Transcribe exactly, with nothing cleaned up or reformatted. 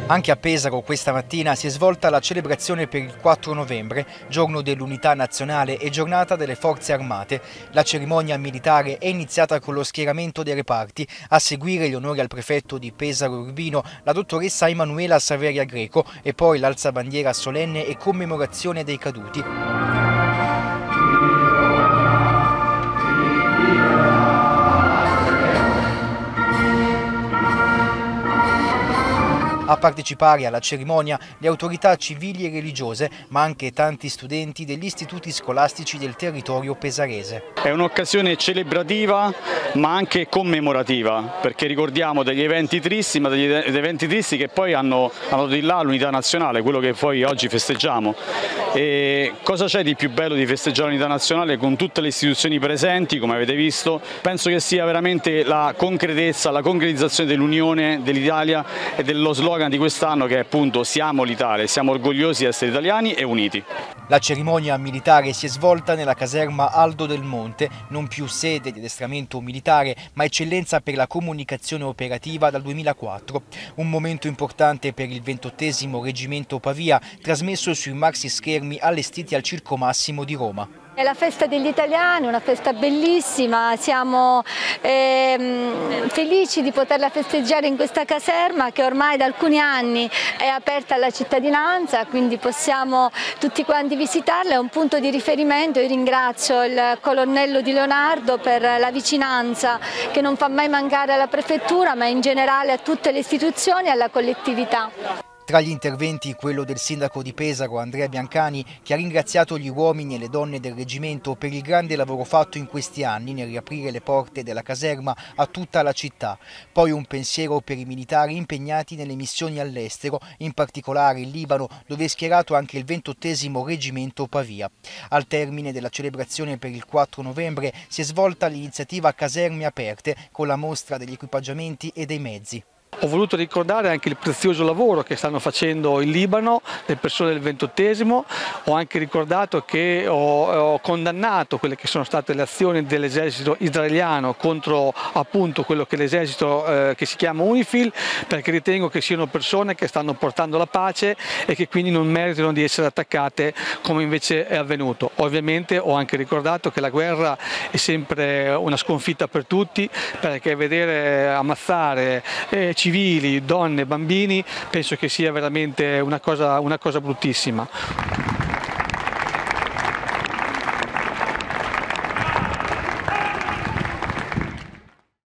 Anche a Pesaro questa mattina si è svolta la celebrazione per il quattro novembre, giorno dell'Unità Nazionale e giornata delle Forze Armate. La cerimonia militare è iniziata con lo schieramento dei reparti, a seguire gli onori al prefetto di Pesaro Urbino, la dottoressa Emanuela Saveria Greco e poi l'alzabandiera solenne e commemorazione dei caduti. A partecipare alla cerimonia le autorità civili e religiose, ma anche tanti studenti degli istituti scolastici del territorio pesarese. È un'occasione celebrativa ma anche commemorativa, perché ricordiamo degli eventi tristi, ma degli eventi tristi che poi hanno, hanno di là l'unità nazionale, quello che poi oggi festeggiamo. E cosa c'è di più bello di festeggiare l'unità nazionale con tutte le istituzioni presenti, come avete visto? Penso che sia veramente la concretezza, la concretizzazione dell'unione dell'Italia e dello slogan di quest'anno, che è appunto siamo l'Italia, siamo orgogliosi di essere italiani e uniti. La cerimonia militare si è svolta nella caserma Aldo del Monte, non più sede di addestramento militare, ma eccellenza per la comunicazione operativa dal duemilaquattro. Un momento importante per il ventottesimo Reggimento Pavia, trasmesso sui maxi schermi allestiti al Circo Massimo di Roma. È la festa degli italiani, una festa bellissima, siamo ehm, felici di poterla festeggiare in questa caserma che ormai da alcuni anni è aperta alla cittadinanza, quindi possiamo tutti quanti visitarla, è un punto di riferimento. Io ringrazio il colonnello Di Leonardo per la vicinanza che non fa mai mancare alla prefettura, ma in generale a tutte le istituzioni e alla collettività. Tra gli interventi quello del sindaco di Pesaro, Andrea Biancani, che ha ringraziato gli uomini e le donne del reggimento per il grande lavoro fatto in questi anni nel riaprire le porte della caserma a tutta la città. Poi un pensiero per i militari impegnati nelle missioni all'estero, in particolare in Libano, dove è schierato anche il ventottesimo Reggimento Pavia. Al termine della celebrazione per il quattro novembre si è svolta l'iniziativa Caserme Aperte con la mostra degli equipaggiamenti e dei mezzi. Ho voluto ricordare anche il prezioso lavoro che stanno facendo in Libano le persone del ventottesimo, ho anche ricordato che ho, ho condannato quelle che sono state le azioni dell'esercito israeliano contro appunto quello che l'esercito eh, che si chiama UNIFIL, perché ritengo che siano persone che stanno portando la pace e che quindi non meritano di essere attaccate come invece è avvenuto. Ovviamente ho anche ricordato che la guerra è sempre una sconfitta per tutti, perché vedere ammazzare eh, civili, donne, bambini, penso che sia veramente una cosa, una cosa bruttissima.